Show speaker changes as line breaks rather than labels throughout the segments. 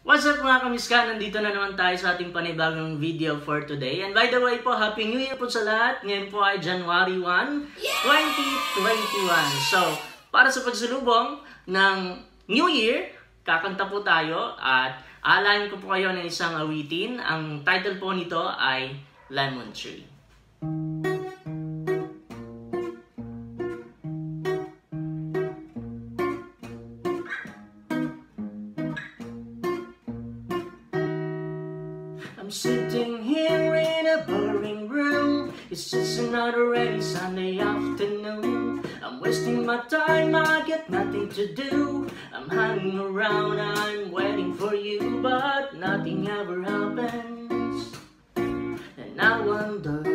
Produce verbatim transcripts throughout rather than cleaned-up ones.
What's up mga kamiska? Nandito na naman tayo sa ating panibagong video for today. And by the way po, Happy New Year po sa lahat. Ngayon po ay January first, twenty twenty-one. So, para sa pagsulubong ng New Year, kakanta po tayo at aalayin ko po kayo ng isang awitin. Ang title po nito ay Lemon Tree. I'm sitting here in a boring room. It's just another rainy Sunday afternoon. I'm wasting my time, I get nothing to do. I'm hanging around, I'm waiting for you, but nothing ever happens. And I wonder,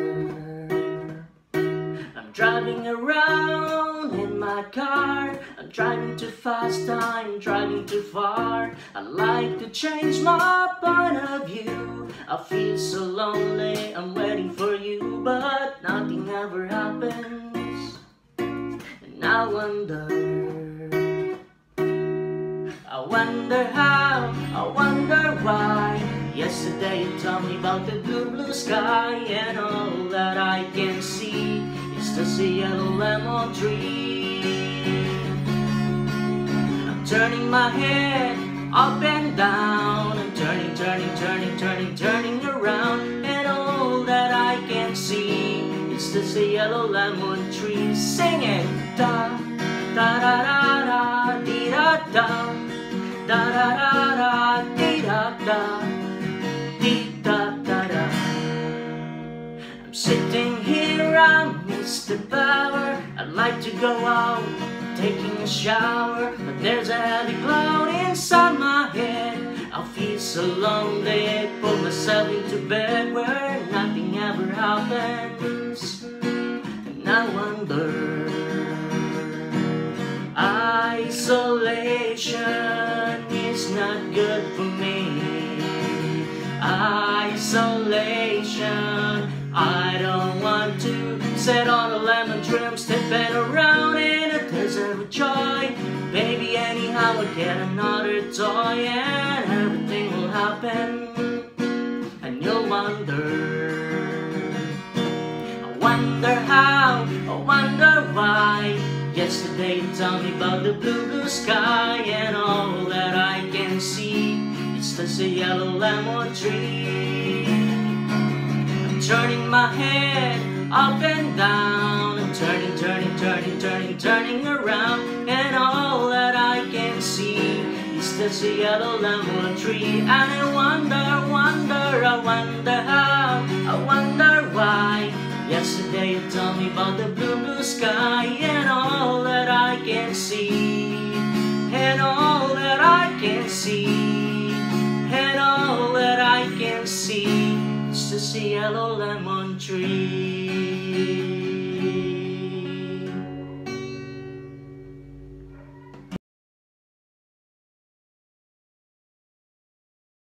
I'm driving around in my car. I'm driving too fast, I'm driving too far. I'd like to change my point of view. I feel so lonely, I'm waiting for you, but nothing ever happens. And I wonder, I wonder how, I wonder why. Yesterday you told me about the blue, blue sky, and all that I can see is just a yellow lemon tree. I'm turning my head up and down, I'm turning, turning, turning, turning, turning around, and all that I can see is just a yellow lemon tree. Sing it! Da, da da da da, dee da da, da da da da, dee da da, dee da da da. I'm sitting here, I miss the power. I'd like to go out taking a shower, but there's a heavy cloud inside my head. I feel so lonely, put myself into bed where nothing ever happens. And I wonder, isolation is not good for me. Isolation, I don't want to sit on a lemon tree. I'm stepping around in a desert with joy. Baby, anyhow I'll get another toy, and everything will happen, and you'll wonder. I wonder how, I wonder why. Yesterday you told me about the blue, blue sky, and all that I can see is just a yellow lemon tree. I'm turning my head up and down, I'm turning, turning, turning, turning, turning around, and all that I can see is just a yellow lemon tree. And I wonder, wonder, I wonder how, I wonder why. Yesterday you told me about the blue, blue sky, and all that I can see, and all that I can see, and all that I can see, it's just a yellow lemon tree.